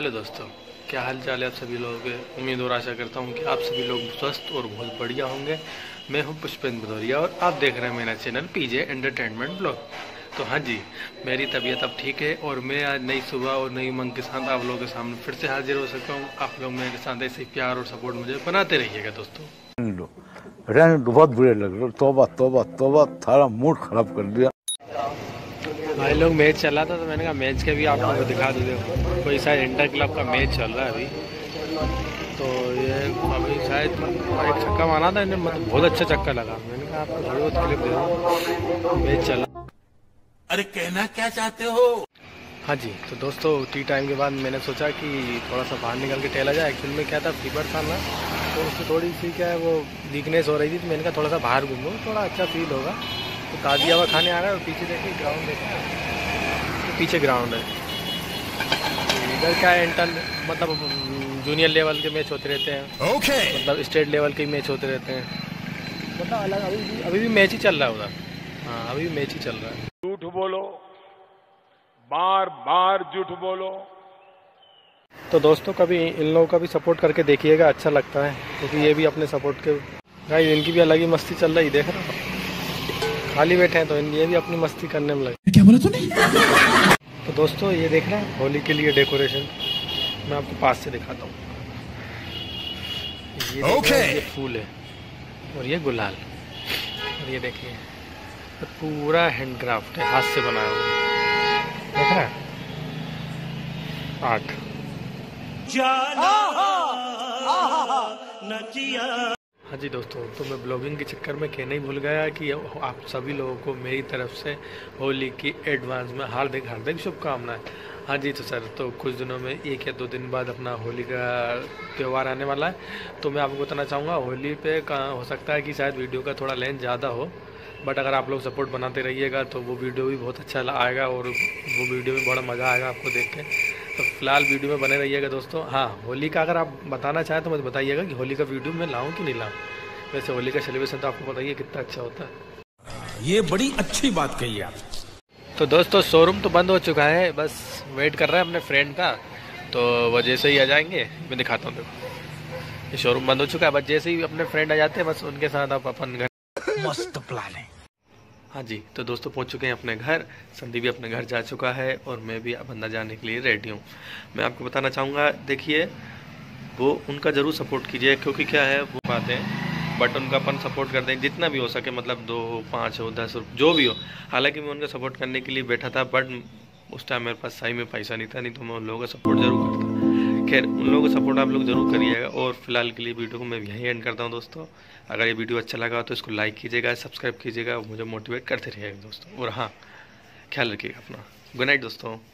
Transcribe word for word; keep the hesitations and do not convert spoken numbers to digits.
Hello दोस्तों, क्या हाल चाल है आप सभी लोगों के। उम्मीद और आशा करता हूँ कि आप सभी लोग स्वस्थ और बहुत बढ़िया होंगे। मैं हूँ पुष्पेंद्र भदौरिया और आप देख रहे हैं मेरा चैनल पीजे एंटरटेनमेंट ब्लॉग। तो हाँ जी, मेरी तबीयत अब ठीक है और मैं आज नई सुबह और नई उमंग के साथ आप लोगों के सामने फिर से हाजिर हो सका हूँ। आप लोग मेरे साथ ऐसे प्यार और सपोर्ट मुझे बनाते रहिएगा दोस्तों। बहुत बुरे लग रहे, तौबा तौबा तौबा, थारा मूड खराब कर दिया। भाई लोग मैच चला था तो मैंने कहा मैच के भी आप लोगों को दिखा दो। देखो कोई शायद इंटर क्लब का मैच चल रहा है अभी। तो ये अभी शायद एक छक्का मारा था इन्हें, मतलब बहुत अच्छा छक्का लगा। मैंने कहा आपको थोड़ी बहुत क्लिप दे दो, मैच चला। अरे कहना क्या चाहते हो? हाँ जी, तो दोस्तों टी टाइम के बाद मैंने सोचा कि थोड़ा सा बाहर निकल के टहला जाए। एक्चुअल में क्या था, फीवर था ना, तो उससे थोड़ी सी क्या है वो वीकनेस हो रही थी। तो मैंने कहा थोड़ा सा बाहर घूमो, थोड़ा अच्छा फील होगा। तो ताज़ी हवा खाने आ रहा है और पीछे देखिए ग्राउंड देखिए, तो पीछे ग्राउंड है। इधर क्या है, इंटर मतलब जूनियर लेवल के मैच होते रहते हैं, ओके okay. मतलब स्टेट लेवल के मैच होते रहते हैं। मतलब अलग अभी भी अभी भी मैच ही चल रहा है उधर। हाँ, अभी भी मैच ही चल रहा है। झूठ बोलो, बार बार झूठ बोलो। तो दोस्तों कभी इन लोगों का भी सपोर्ट करके देखिएगा, अच्छा लगता है क्योंकि ये भी अपने सपोर्ट के गाइस, इनकी भी अलग ही मस्ती चल रही, देख रहे हो खाली बैठे हैं तो ये भी अपनी मस्ती करने में लगे। क्या बोला तूने? तो दोस्तों ये देख रहे हैं होली के लिए डेकोरेशन, मैं आपको पास से दिखाता हूँ। ये okay. ये फूल है और ये गुलाल, और ये देखिए तो पूरा हैंडक्राफ्ट है, हाथ से बनाया हुआ, देख रहा है आर्ट। हाँ जी दोस्तों, तो मैं ब्लॉगिंग के चक्कर में कहना ही भूल गया कि आप सभी लोगों को मेरी तरफ से होली की एडवांस में हार्दिक हार्दिक शुभकामनाएं। हाँ जी, तो सर तो कुछ दिनों में एक या दो दिन बाद अपना होली का त्यौहार आने वाला है। तो मैं आपको बताना चाहूँगा होली पे कहाँ हो सकता है कि शायद वीडियो का थोड़ा लेंथ ज़्यादा हो, बट अगर आप लोग सपोर्ट बनाते रहिएगा तो वो वीडियो भी बहुत अच्छा आएगा और वो वीडियो में बड़ा मज़ा आएगा आपको देख के। तो फिलहाल वीडियो में बने रहिएगा दोस्तों। हाँ, होली का अगर आप बताना चाहें तो मुझे बताइएगा कि होली का वीडियो मैं लाऊं कि नहीं लाऊं। वैसे होली का सेलिब्रेशन तो आपको बताइए कितना अच्छा होता है। ये बड़ी अच्छी बात कही आप। तो दोस्तों शोरूम तो बंद हो चुका है, बस वेट कर रहा है अपने फ्रेंड का। तो वो जैसे ही आ जाएंगे मैं दिखाता हूँ। देखो ये शोरूम बंद हो चुका है, बस जैसे ही अपने फ्रेंड आ जाते हैं बस उनके साथ आप अपन घर। मस्त प्लान है। हाँ जी, तो दोस्तों पहुंच चुके हैं अपने घर। संदीप भी अपने घर जा चुका है और मैं भी अब अंदर जाने के लिए रेडी हूँ। मैं आपको बताना चाहूँगा, देखिए वो उनका ज़रूर सपोर्ट कीजिए क्योंकि क्या है वो बातें हैं, बट उनका अपन सपोर्ट कर दें जितना भी हो सके, मतलब दो हो पाँच हो दस हो जो भी हो। हालांकि मैं उनका सपोर्ट करने के लिए बैठा था, बट उस टाइम मेरे पास सही में पैसा नहीं था, नहीं तो मैं उन लोगों का सपोर्ट जरूर करता। खैर उन लोगों का सपोर्ट आप लोग जरूर करिएगा। और फिलहाल के लिए वीडियो को मैं यहीं एंड करता हूँ दोस्तों। अगर ये वीडियो अच्छा लगा तो इसको लाइक कीजिएगा, सब्सक्राइब कीजिएगा, मुझे मोटिवेट करते रहिएगा दोस्तों। और हाँ, ख्याल रखिएगा अपना। गुड नाइट दोस्तों।